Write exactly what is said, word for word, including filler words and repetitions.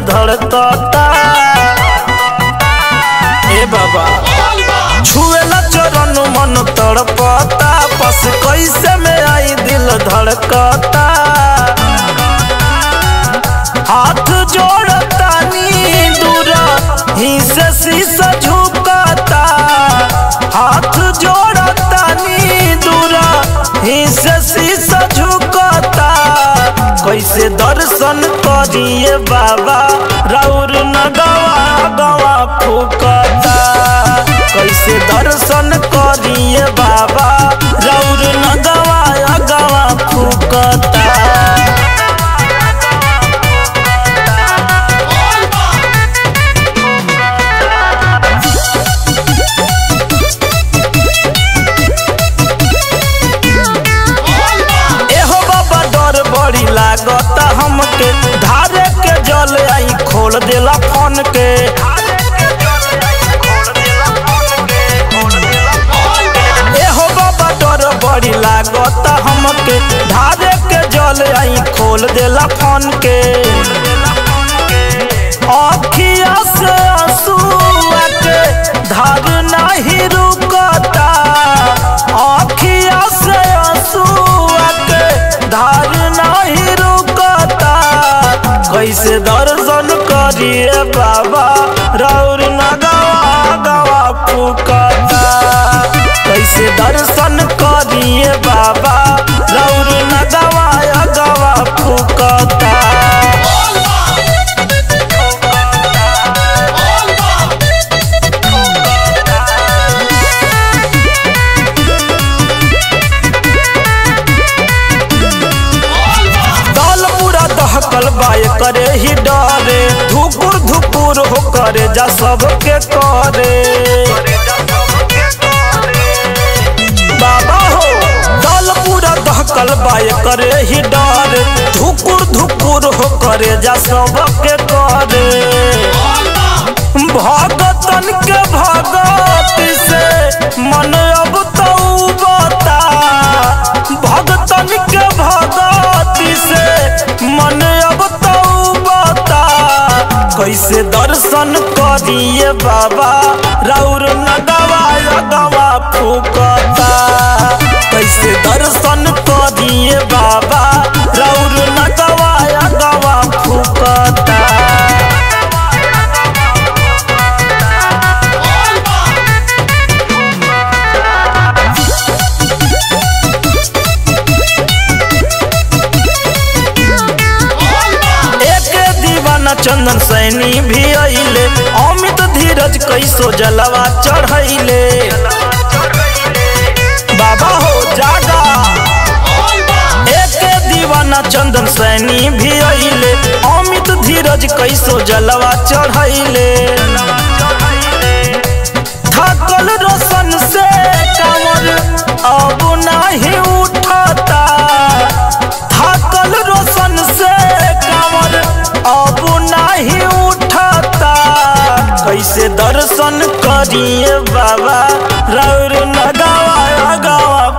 धड़कता। ए बाबा छुएला चरण मन तड़पता, बस कैसे में आई दिल धड़कता। हाथ जोड़ता नी दूरा ही से शीशा झुकता, हाथ जोड़ता नी दूरा ही से शीशा झुकता। कैसे दर्शन करिए बाबा राउर नगवा गवा फूकता, कैसे दर्शन करिए बाबा राउर नगवा गवा फूकता। लागता हमके धारे के जल आई खोल देला फोन के। एहो बाबा डर बड़ी लागता हमके धारे के जल आई खोल देला फोन के। अखिया से आंसुआ के धार नहीं रुकता, अखिया से आंसुआ के धार नहीं रुकता। कैसे दर्शन करिए बाबा राउर नगवा गवा फूकता, कैसे दर्शन करिए बाबा राउर नगवा गवा फूकता। बाय करे ही डरे धुकुर धुकुर हो करे जा सबके करे। बाबा हो दल पूरा दहकल बाय करे ही डरे धुकुर धुकुर हो करे जा सबके करे। भगतन के भगत से मन अब तो बता, भगतन के भगत से मन अब तो बता। कैसे दर्शन करिए बाबा राउर नगवा गवा फूकता, कैसे दर्शन करिए बाबा राउर नगवा गवा फूकता। चंदन सैनी भी अइले अमित धीरज कैसो जलवा चढ़ैले। बाबा हो जागा एक दीवाना चंदन सैनी भी अइले अमित धीरज कैसो जलवा चढ़ैले। थकल रोशन से कमर अब नहीं उठता, थकल रोशन से कमर अब नहीं उठता। कैसे दर्शन करिए बाबा राउर नगवा गवा